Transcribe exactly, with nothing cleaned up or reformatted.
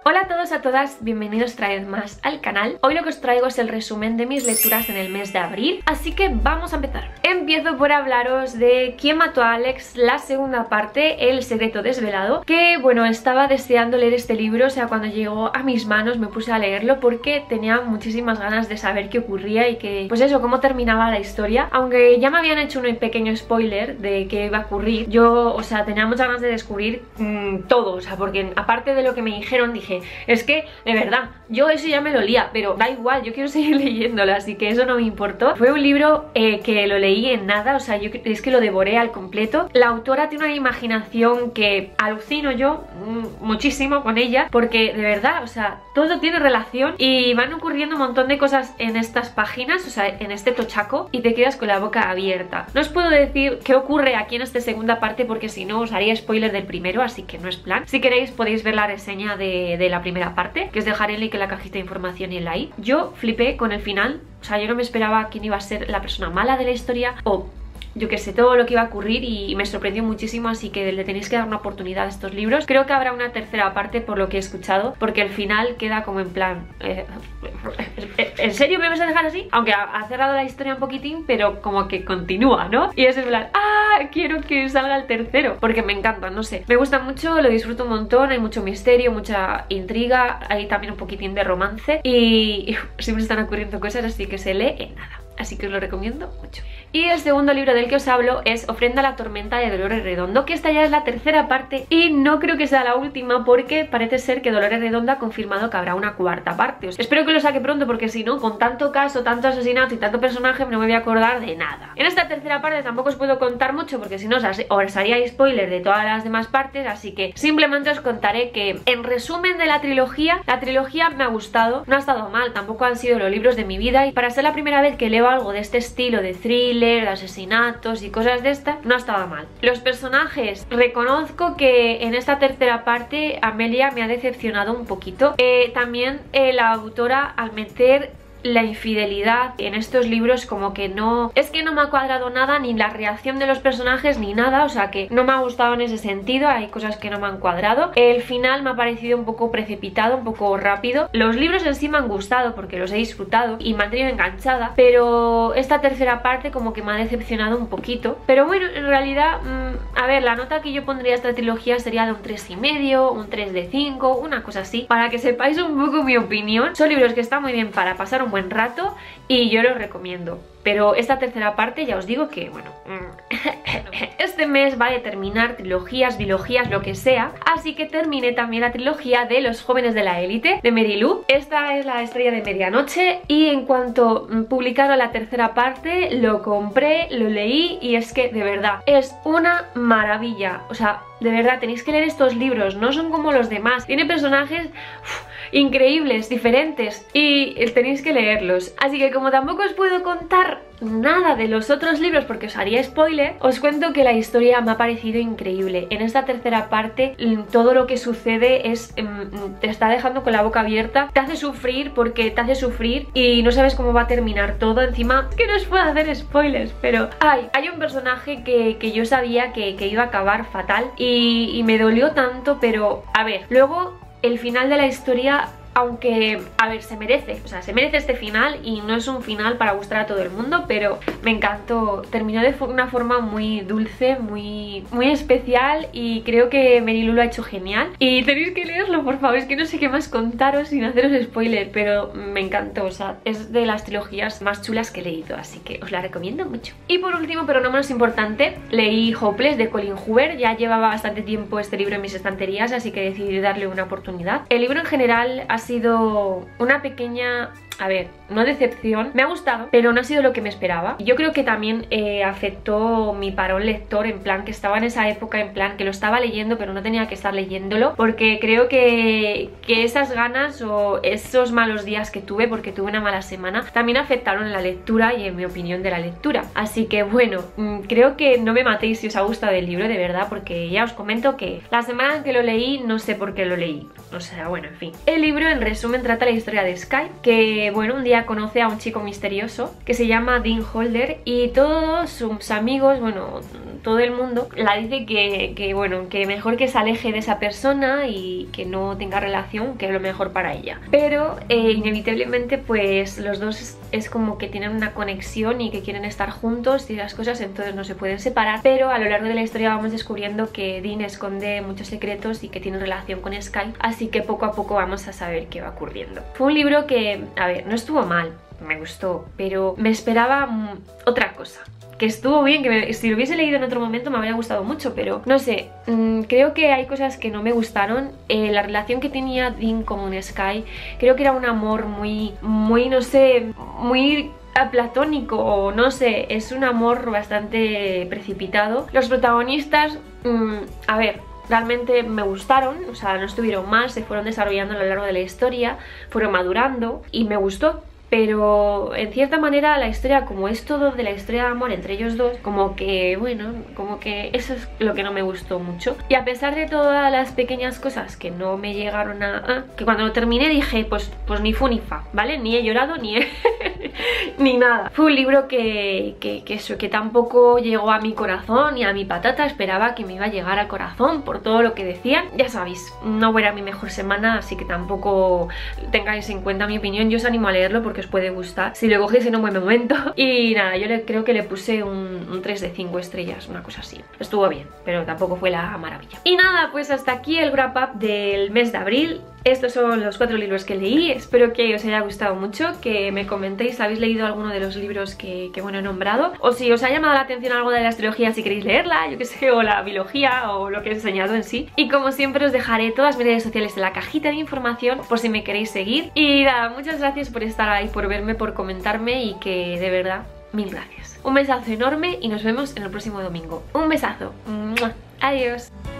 Hola a todos, a todas, bienvenidos otra vez más al canal. Hoy lo que os traigo es el resumen de mis lecturas en el mes de abril, así que vamos a empezar. Empiezo por hablaros de ¿Quién mató a Alex?, la segunda parte, El secreto desvelado, que bueno, estaba deseando leer este libro, o sea, cuando llegó a mis manos me puse a leerlo porque tenía muchísimas ganas de saber qué ocurría y que, pues eso, cómo terminaba la historia. Aunque ya me habían hecho un pequeño spoiler de qué iba a ocurrir, yo, o sea, tenía muchas ganas de descubrir mmm, todo, o sea, porque aparte de lo que me dijeron, dije, es que, de verdad, yo eso ya me lo leía, pero da igual, yo quiero seguir leyéndolo, así que eso no me importó. Fue un libro eh, que lo leí en nada, o sea, yo es que lo devoré al completo. La autora tiene una imaginación que alucino yo mmm, muchísimo con ella, porque de verdad, o sea, todo tiene relación y van ocurriendo un montón de cosas en estas páginas, o sea, en este tochaco, y te quedas con la boca abierta. No os puedo decir qué ocurre aquí en esta segunda parte porque si no os haría spoiler del primero, así que no es plan. Si queréis podéis ver la reseña de, de la primera parte, que os dejaré el link en la cajita de información y en la i. Yo flipé con el final, o sea, yo no me esperaba quién iba a ser la persona mala de la historia o yo que sé, todo lo que iba a ocurrir, y me sorprendió muchísimo, así que le tenéis que dar una oportunidad a estos libros. Creo que habrá una tercera parte por lo que he escuchado, porque el final queda como en plan eh, ¿en serio me vas a dejar así? Aunque ha, ha cerrado la historia un poquitín, pero como que continúa, ¿no? Y es en plan, ¡ah! Quiero que salga el tercero, porque me encanta, no sé, me gusta mucho, lo disfruto un montón, hay mucho misterio, mucha intriga, hay también un poquitín de romance y, y siempre están ocurriendo cosas, así que se lee en nada. Así que os lo recomiendo mucho. Y el segundo libro del que os hablo es Ofrenda a la tormenta de Dolores Redondo, que esta ya es la tercera parte y no creo que sea la última porque parece ser que Dolores Redondo ha confirmado que habrá una cuarta parte. Os espero que lo saque pronto porque si no, con tanto caso, tanto asesinato y tanto personaje no me voy a acordar de nada. En esta tercera parte tampoco os puedo contar mucho porque si no os haría spoiler de todas las demás partes, así que simplemente os contaré que en resumen de la trilogía, la trilogía me ha gustado, no ha estado mal, tampoco han sido los libros de mi vida y para ser la primera vez que leo algo de este estilo de thriller, de asesinatos y cosas de estas, no estaba mal. Los personajes, reconozco que en esta tercera parte Amelia me ha decepcionado un poquito. Eh, también eh, la autora al meter la infidelidad en estos libros como que no, es que no me ha cuadrado nada, ni la reacción de los personajes ni nada, o sea que no me ha gustado en ese sentido, hay cosas que no me han cuadrado. El final me ha parecido un poco precipitado, un poco rápido. Los libros en sí me han gustado porque los he disfrutado y me han tenido enganchada, pero esta tercera parte como que me ha decepcionado un poquito. Pero bueno, en realidad, mmm, a ver, la nota que yo pondría a esta trilogía sería de un tres y medio, un tres de cinco, una cosa así, para que sepáis un poco mi opinión. Son libros que están muy bien para pasar un buen rato y yo los recomiendo. Pero esta tercera parte ya os digo que, bueno, este mes va a terminar trilogías, bilogías, lo que sea. Así que terminé también la trilogía de Los jóvenes de la élite, de Mary Lou. Esta es La estrella de medianoche y en cuanto publicaron la tercera parte, lo compré, lo leí y es que de verdad es una maravilla. O sea, de verdad tenéis que leer estos libros, no son como los demás. Tiene personajes uf, increíbles, diferentes y tenéis que leerlos. Así que como tampoco os puedo contar nada de los otros libros porque os haría spoiler, os cuento que la historia me ha parecido increíble. En esta tercera parte todo lo que sucede es te está dejando con la boca abierta, te hace sufrir porque te hace sufrir y no sabes cómo va a terminar todo. Encima, es que no os puedo hacer spoilers, pero ay, hay un personaje que, que yo sabía que, que iba a acabar fatal y, y me dolió tanto, pero a ver, luego el final de la historia, aunque, a ver, se merece, o sea, se merece este final y no es un final para gustar a todo el mundo, pero me encantó, terminó de una forma muy dulce, muy, muy especial y creo que Mary Lou lo ha hecho genial y tenéis que leerlo, por favor, es que no sé qué más contaros sin haceros spoiler, pero me encantó, o sea, es de las trilogías más chulas que he leído, así que os la recomiendo mucho. Y por último, pero no menos importante, leí Hopeless de Colleen Hoover. Ya llevaba bastante tiempo este libro en mis estanterías, así que decidí darle una oportunidad. El libro en general ha sido una pequeña, a ver, no decepción, me ha gustado, pero no ha sido lo que me esperaba. Yo creo que también eh, afectó mi parón lector, en plan que estaba en esa época, en plan que lo estaba leyendo pero no tenía que estar leyéndolo, porque creo que, que esas ganas o esos malos días que tuve, porque tuve una mala semana, también afectaron en la lectura y en mi opinión de la lectura. Así que bueno, creo que no me matéis si os ha gustado el libro, de verdad, porque ya os comento que la semana en que lo leí no sé por qué lo leí, o sea, bueno, en fin. El libro en resumen trata la historia de Sky, que bueno, un día conoce a un chico misterioso que se llama Dean Holder y todos sus amigos, bueno, todo el mundo la dice que, que bueno, que mejor que se aleje de esa persona y que no tenga relación, que es lo mejor para ella. Pero eh, inevitablemente pues los dos es, es como que tienen una conexión y que quieren estar juntos y las cosas, entonces no se pueden separar. Pero a lo largo de la historia vamos descubriendo que Dean esconde muchos secretos y que tiene relación con Sky, así que poco a poco vamos a saber qué va ocurriendo. Fue un libro que, a ver, no estuvo mal, me gustó, pero me esperaba mm, otra cosa. Que estuvo bien, que me, si lo hubiese leído en otro momento me habría gustado mucho, pero no sé, mmm, creo que hay cosas que no me gustaron. Eh, la relación que tenía Dean con Sky, creo que era un amor muy, muy, no sé, muy platónico, o no sé, es un amor bastante precipitado. Los protagonistas, mmm, a ver, realmente me gustaron, o sea, no estuvieron mal, se fueron desarrollando a lo largo de la historia, fueron madurando y me gustó. Pero en cierta manera la historia, como es todo de la historia de amor entre ellos dos, como que, bueno, como que eso es lo que no me gustó mucho. Y a pesar de todas las pequeñas cosas que no me llegaron a... Ah, que cuando lo terminé dije, pues, pues ni fu ni fa, ¿vale? Ni he llorado, ni he... ni nada. Fue un libro que, que, que eso, que tampoco llegó a mi corazón ni a mi patata. Esperaba que me iba a llegar al corazón por todo lo que decían. Ya sabéis, no era mi mejor semana, así que tampoco tengáis en cuenta mi opinión. Yo os animo a leerlo porque que os puede gustar si lo cogéis en un buen momento. Y nada, yo le, creo que le puse un, un tres de cinco estrellas, una cosa así. Estuvo bien, pero tampoco fue la maravilla. Y nada, pues hasta aquí el wrap up del mes de abril. Estos son los cuatro libros que leí, espero que os haya gustado mucho, que me comentéis si habéis leído alguno de los libros que, que bueno, he nombrado, o si os ha llamado la atención algo de la astrología, si queréis leerla, yo que sé, o la biología, o lo que he enseñado en sí. Y como siempre os dejaré todas mis redes sociales en la cajita de información por si me queréis seguir. Y nada, muchas gracias por estar ahí, por verme, por comentarme y que de verdad, mil gracias. Un besazo enorme y nos vemos en el próximo domingo. Un besazo. ¡Mua! Adiós.